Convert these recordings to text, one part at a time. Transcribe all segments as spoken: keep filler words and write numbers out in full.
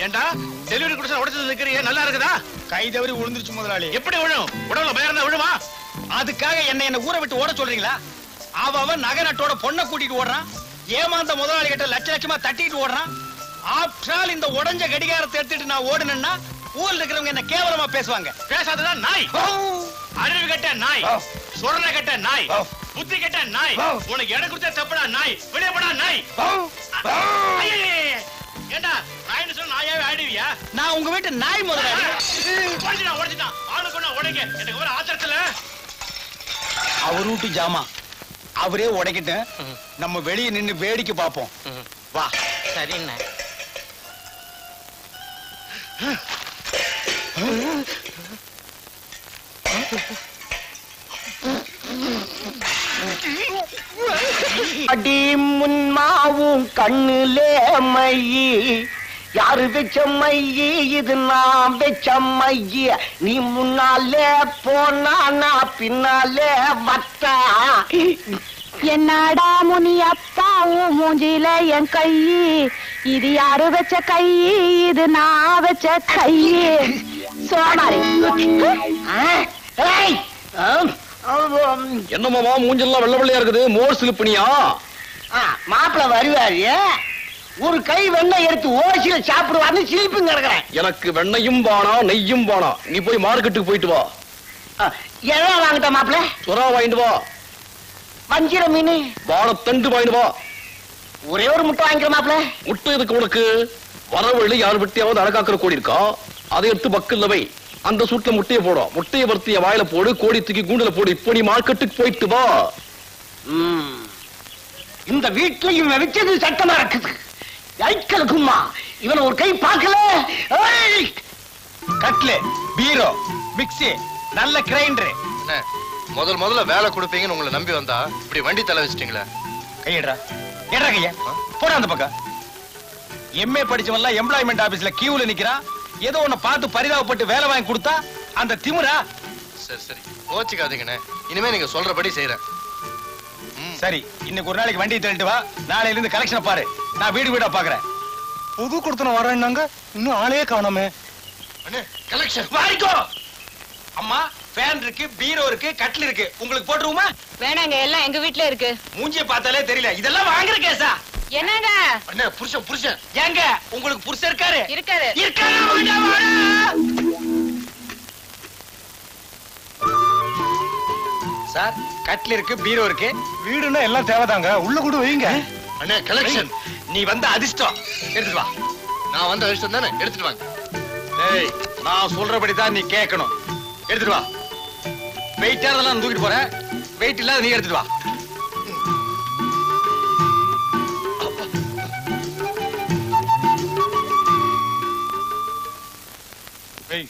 ஏண்டா டெலிவரி குடிசை உடைச்சது நிக்கிறியே, நல்லா இருக்குதா? கை தவறி விழுந்துருச்சு முதலாளி. எப்படி விழும்? உடம்புல பயம் இருந்தா விழுமா? அதுக்காக என்ன என்ன ஊரை விட்டு ஓட சொல்றீங்களா? அவ அவன் நகை நட்டோட பொண்ணை கூட்டிட்டு ஓடுறான். ஏமாந்த முதலாளி கிட்ட லட்ச லட்சமா தட்டிட்டு ஓடுறான். ஆஃப்டர் ஆல் இந்த உடஞ்ச கடிகாரத்தை எடுத்துட்டு நான் ஓடுனேன்னா ஊர்ல இருக்கிறவங்க என்ன கேவலமா பேசுவாங்க. பேசாததான் நாய், அறிவு கட்ட நாய், சொரண கட்ட நாய், புத்தி கட்ட நாய். உனக்கு இடம் கொடுத்த தப்புடா நாய், வெளியே போடா நாய். ஏண்டா நாய்னு சொன்னா நாயாவே ஆடுவியா? நான் உங்க வீட்டு நாய் முதலாளி. உடைச்சிட்டான் உடைச்சிட்டான் ஆளுக்கு ஒண்ணா உடைங்க. எனக்கு ஒரு ஆத்திரத்துல அவர் வீட்டு ஜாமா அவரே உடைக்கிட்டு நம்ம வெளியே நின்னு வேடிக்கை பார்ப்போம். வா. சரிண்ணே. அடி முன்மாவும் கண்ணுலே மையி, யாரு வெச்ச மையி இது நான் வெச்ச மையி. நீ முன்னாலே போனா நான் பின்னாலே வத்தா. என்னடா முனியப்பா உன் மூஞ்சில என் கை, இது யாரு வச்ச கை, இது நான் வச்ச கை. சோமாரி. என்னமாமா மூஞ்செல்லாம் வெள்ள வெள்ளையா இருக்குது, மோர் சிலுப்பனியா? மாப்பிள வருவாரு, ஒரு கை வெண்ணெய் எடுத்து ஓசியில சாப்பிடுவான்னு சிலிப்புங்க இருக்கிறேன். எனக்கு வெண்ணையும் வானா நெய்யும் வானா, நீ போய் மார்க்கெட்டுக்கு போயிட்டு வா. எல்லாம் வாங்கிட்ட மாப்பிள. சுறா வாங்கிட்டு வா. வஞ்சிர மீன் வாழைத்தண்டு வாங்கிட்டு வா. ஒரே ஒரு முட்டை வாங்கிக்கிற மாப்பிள. முட்டை எதுக்கு உனக்கு? வரவழி யார் விட்டியாவது அடக்காக்குற கோடி இருக்கா, அதை எடுத்து பக்கல்ல வை. அந்த சூட்ல முட்டையை போடும், முட்டையை வறுத்திய வாயில போடு, கோடி தூக்கி கூண்டுல போடு. இப்போ நீ மார்க்கெட்டுக்கு போயிட்டு வா. இந்த வீட்டுல இவன் வச்சது சட்டமா இருக்குது. ஐக்கலுக்குமா இவன் ஒரு கை பார்க்கல. கட்லு, பீரோ, மிக்ஸி, நல்ல கிரைண்டர். முதல் முதல்ல வேலை கொடுப்பீங்கன்னு உங்களை நம்பி வந்தா இப்படி வண்டி தலை வச்சிட்டீங்களே. கையடா ஏடா கையா போடா அந்த பக்கம். எம்ஏ படிச்சவன்லாம் எம்ப்ளாய்மெண்ட் ஆபீஸ்ல கியூல நிக்கிறான். ஏதோ ஒண்ணு பார்த்து பரிதாபப்பட்டு வேலை வாங்கி கொடுத்தா அந்த திமிரா? சரி சரி கோச்சிக்காதீங்கண்ணே, இனிமே நீங்க சொல்றபடி செய்யறேன். சரி, இன்னைக்கு ஒரு நாளைக்கு வண்டியை தள்ளிட்டு வா. நாளையில இருந்து கலெக்ஷனை பாரு, நான் வீடு வீடா பாக்குறேன். புது கொடுத்தன வரேன்னாங்க, இன்னும் ஆளே காணோமே. கலெக்ஷன் வாரிக்கோ. அம்மா ஃபேன் இருக்கு, பீரோ இருக்கு, கட்டில் இருக்கு. உங்களுக்கு போட்டுருவோமா? வேணாங்க, எல்லாம் எங்க வீட்டுல இருக்கு. மூஞ்சிய பார்த்தாலே தெரியல, இதெல்லாம் வாங்குற கேஸா? என்னங்க அண்ணே புருஷன் புருஷன் ஏங்க உங்களுக்கு புருஷன் இருக்காரு? இருக்காரு. இருக்காரு. வாடா, வாடா. சார் கட்டில் இருக்கு, பீரோ இருக்கு. வீடுன்னா எல்லாம் தேவைதாங்க, உள்ள கூட வைங்க. அண்ணே கலெக்ஷன். நீ வந்த அதிர்ஷ்டம், எடுத்துட்டு வா. நான் வந்த விஷயம் தானே, எடுத்துட்டு வாங்க. ஏய், நான் சொல்றபடிதான் நீ கேட்கணும். எடுத்துட்டு வா. வெயிட் அதெல்லாம் தூக்கிட்டு போறேன், வெயிட் இல்லாத நீ எடுத்துட்டு வா. வெய்.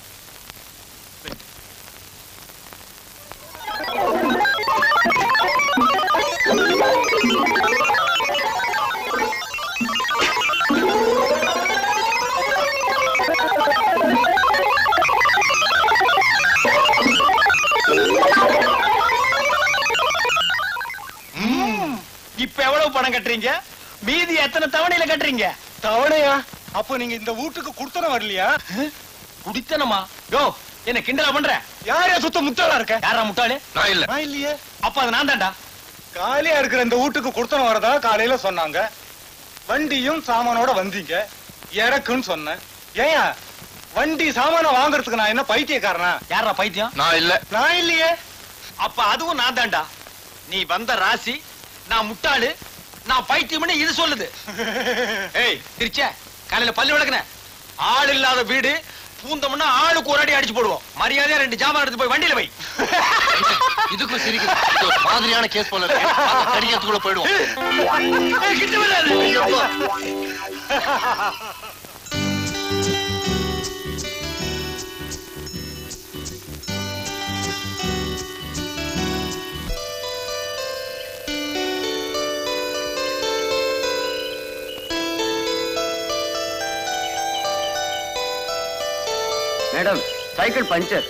இப்ப எவ்வளவு பணம் கட்டுறீங்க? மீதி எத்தனை தவணையில கட்டுறீங்க? தவணையா? அப்ப நீங்க இந்த வீட்டுக்கு குடுத்தனம் வரலையா? குடித்தனமா? யோ, என்ன கிண்டலா பண்ற? யாரா சுத்த முட்டாளா இருக்க? யாரா முட்டாளு? நான் இல்ல. நான் இல்லையே. அப்ப அது நான் தான்டா. காலியா இருக்கிற இந்த வீட்டுக்கு குடுத்தனம் வரதா காலையில சொன்னாங்க. வண்டியும் சாமானோட வந்தீங்க, எனக்குன்னு சொன்னேன். ஏயா வண்டி சாமான வாங்குறதுக்கு நான் என்ன பைத்தியக்காரனா? யாரா பைத்தியம்? நான் இல்ல. நான் இல்லையே. அப்ப அதுவும் நான் தான்டா. நீ வந்த ராசி, நான் முட்டாளு, நான் பைத்தியம்னு இது சொல்லுது. ஏய் திருச்ச, காலையில பல்லு விளக்குன ஆள் இல்லாத வீடு பூந்தம்னா ஆளுக்கு ஒரு அடி அடிச்சு போடுவோம். மரியாதையா ரெண்டு ஜாமான் எடுத்து போய் வண்டியில வை. இதுக்கும் சிரிக்குது, மாதிரியான கேஸ் போல இருக்கு. கடிக்கிறதுக்குள்ள போயிடுவோம். கிட்ட வராது. Madam, cycle puncture.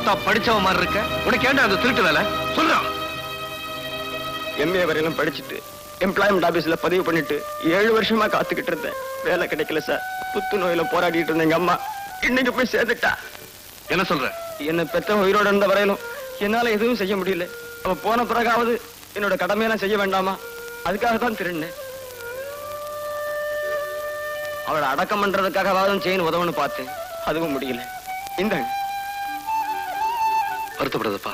பார்த்தா படிச்சவ மாதிரி இருக்க. உனக்கு ஏன்டா அந்த திருட்டு வேலை? சொல்றான். எம்ஏ வரையிலும் படிச்சுட்டு எம்ப்ளாய்மெண்ட் ஆபீஸ்ல பதிவு பண்ணிட்டு ஏழு வருஷமா காத்துக்கிட்டு இருந்தேன். வேலை கிடைக்கல சார். புத்து நோயில போராடிட்டு இருந்த எங்க அம்மா இன்னைக்கு போய் சேர்ந்துட்டா. என்ன சொல்ற? என்ன பெத்த உயிரோட இருந்த வரையிலும் என்னால எதுவும் செய்ய முடியல. அவ போன பிறகாவது என்னோட கடமையெல்லாம் செய்ய வேண்டாமா? அதுக்காக தான் திருடினேன். அவளை அடக்கம் பண்றதுக்காகவாதும் செயின் உதவுன்னு பார்த்தேன். அதுவும் முடியல. இந்த வருத்தப்படாதப்பா.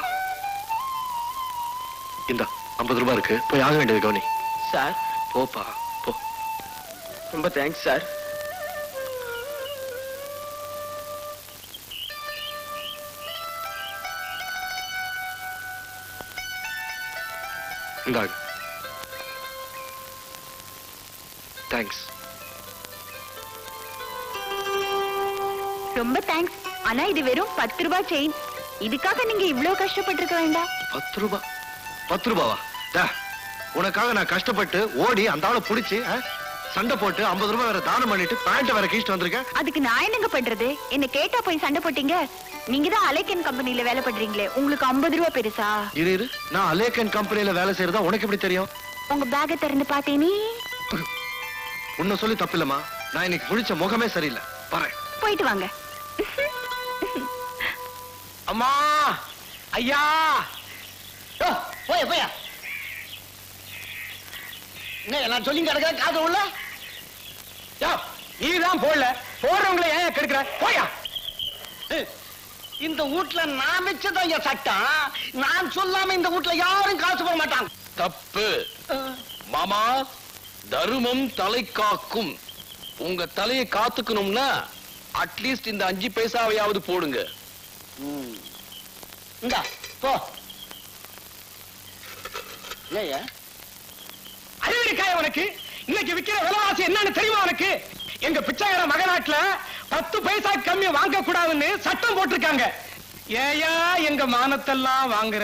இந்த ஐம்பது ரூபாய் இருக்கு, போய் ஆக வேண்டியது கவனி. சார் போப்பா போ. ரொம்ப தேங்க்ஸ் சார். இந்தாங்க. தேங்க்ஸ். ரொம்ப தேங்க்ஸ். ஆனா இது வெறும் பத்து ரூபாய் செயின். இதுக்காக நீங்க இவ்வளவு கஷ்டப்பட்டு இருக்க வேண்டாம். பத்து ரூபாய்? பத்து ரூபாவா? உனக்காக நான் கஷ்டப்பட்டு ஓடி அந்த ஆளை புடிச்சு சண்டை போட்டு ஐம்பது ரூபாய் வேற தானம் பண்ணிட்டு பேண்ட் வேற கீழ்ட்டு வந்திருக்கேன். அதுக்கு நான் என்னங்க பண்றது? என்ன கேட்டா போய் சண்டை போட்டீங்க. நீங்க தான் அலேக்கன் கம்பெனில வேலை பண்றீங்களே, உங்களுக்கு ஐம்பது ரூபாய் பெருசா? இரு இரு, நான் அலேக்கன் கம்பெனில வேலை செய்யறதா உனக்கு எப்படி தெரியும்? உங்க பேக்கை திறந்து பார்த்தேனே. உன்னை சொல்லி தப்பில்லம்மா. நான் இன்னைக்கு குளிச்ச முகமே சரியில்லை. பாரு. போயிட்டு வாங்க. அம்மா ஐயா போய போயா என்ன நான் சொல்லி கிடக்க காது உள்ள நீதான் போடல, போடுறவங்களை ஏன் கெடுக்கிற? போயா. இந்த வீட்டுல நான் வச்சதான் என் சட்டம். நான் சொல்லாம இந்த வீட்டுல யாரும் காசு போட மாட்டாங்க. தப்பு மாமா. தருமம் தலை காக்கும். உங்க தலையை காத்துக்கணும்னா அட்லீஸ்ட் இந்த அஞ்சு பைசாவையாவது போடுங்க. இங்க போ. இல்லையா அறிவிக்காய உனக்கு இன்னைக்கு விக்கிற விலைவாசி என்னன்னு தெரியுமா உனக்கு? எங்க பிச்சைக்கார மகநாட்டுல பத்து பைசா கம்மி வாங்க கூடாதுன்னு சட்டம் போட்டிருக்காங்க. ஏயா எங்க மானத்தெல்லாம் வாங்குற?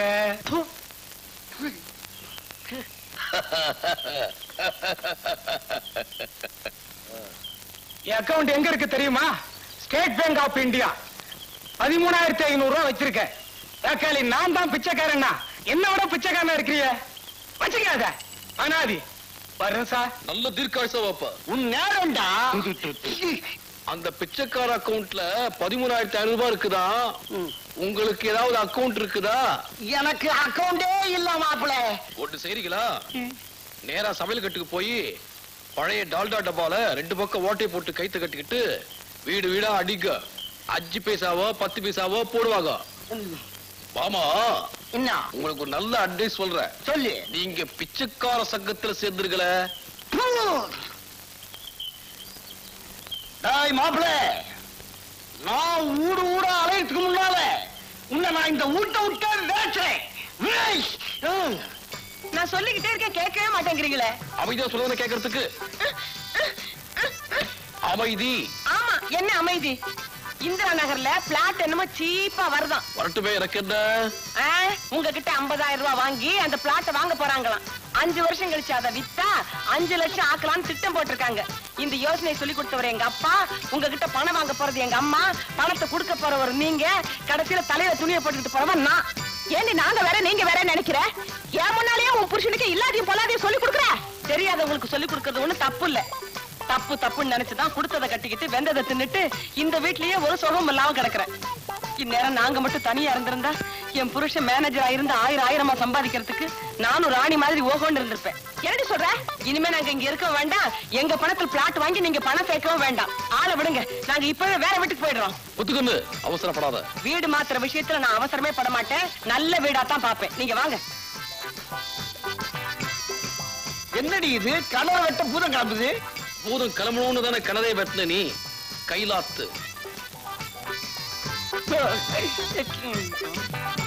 என் அக்கவுண்ட் எங்க இருக்கு தெரியுமா? State Bank of India. பதிமூணாயிரத்தி ஐநூறு ரூபாய் வச்சிருக்கேன். தக்காளி நான் தான் பிச்சைக்காரன்னா என்னோட பிச்சைக்காரனா இருக்கிறிய? வச்சுக்காத அனாதி. வரேன் சார். நல்ல தீர்க்காயுசா வாப்பா. உன் நேரம்டா. அந்த பிச்சைக்கார அக்கவுண்ட்ல பதிமூணாயிரத்தி ஐநூறு ரூபாய் இருக்குதா? உங்களுக்கு ஏதாவது அக்கவுண்ட் இருக்குதா? எனக்கு அக்கவுண்டே இல்ல மாப்பிள. ஒட்டு செய்றீங்களா? நேரா சமையல் கட்டுக்கு போய் பழைய டால்டா டப்பால ரெண்டு பக்கம் ஓட்டை போட்டு கைத்து கட்டிக்கிட்டு வீடு வீடா அடிக்க. அஞ்சு பைசாவோ பத்து பைசாவோ போடுவாங்க. மாமா என்ன உங்களுக்கு ஒரு நல்ல அட்வைஸ் சொல்றேன். சொல்லு. நீங்க பிச்சைக்கார சங்கத்துல சேர்ந்துருக்கல. டேய் மாப்பிள, நான் ஊடு ஊட அலையத்துக்கு முன்னால உன்னை நான் இந்த ஊட்ட விட்டு வேற்றேன். நான் சொல்லிக்கிட்டே இருக்கேன், கேட்கவே மாட்டேங்கிறீங்களே. அமைதியா சொல்றத கேட்கறதுக்கு. அமைதி. ஆமா, என்ன அமைதி? இந்திரா நகர்ல பிளாட் என்னமோ சீப்பா வருதான். வரட்டுமே, எனக்கு என்ன? உங்ககிட்ட ஐம்பதாயிரம் ரூபாய் வாங்கி அந்த பிளாட்டை வாங்க போறாங்களாம். அஞ்சு வருஷம் கழிச்சு அதை வித்தா அஞ்சு லட்சம் ஆக்கலாம்னு திட்டம் போட்டிருக்காங்க. இந்த யோசனை சொல்லி கொடுத்தவர் எங்க அப்பா, உங்ககிட்ட பணம் வாங்க போறது எங்க அம்மா, பணத்தை கொடுக்க போறவர் நீங்க, கடைசியில தலையில துணியை போட்டுக்கிட்டு போறவன் நான். ஏண்டி நாங்க வேற நீங்க வேற நினைக்கிற? ஏன் முன்னாலேயே உன் புருஷனுக்கு இல்லாதையும் பொல்லாதையும் சொல்லி கொடுக்குற? தெரியாதவங்களுக்கு சொல்லி கொடுக்கறது ஒண்ணு தப்பு இல்ல. தப்பு தப்புன்னு நினைச்சுதான் கொடுத்ததை கட்டிக்கிட்டு வெந்ததை தின்னுட்டு இந்த வீட்லயே ஒரு சுகம் இல்லாம கிடக்குறேன். இந்நேரம் நாங்க மட்டும் தனியா இருந்திருந்தா என் புருஷன் மேனேஜரா இருந்து ஆயிரம் ஆயிரமா சம்பாதிக்கிறதுக்கு நானும் ராணி மாதிரி ஓகோன்னு இருந்திருப்பேன். என்னடி சொல்ற? இனிமே நாங்க இங்க இருக்க வேண்டாம். எங்க பணத்தில் பிளாட் வாங்கி நீங்க பணம் சேர்க்கவும் வேண்டாம். ஆளை விடுங்க, நாங்க இப்பவே வேற வீட்டுக்கு போயிடுறோம். ஒத்துக்கொண்டு அவசரப்படாத. வீடு மாத்திர விஷயத்துல நான் அவசரமே பட மாட்டேன். நல்ல வீடா தான் பாப்பேன். நீங்க வாங்க. என்னடி இது? கனவை வெட்ட பூதம் கிளம்புது. பூதம் கிளம்பணும்னு தானே கனதை வெட்டின நீ. கைலாத்து.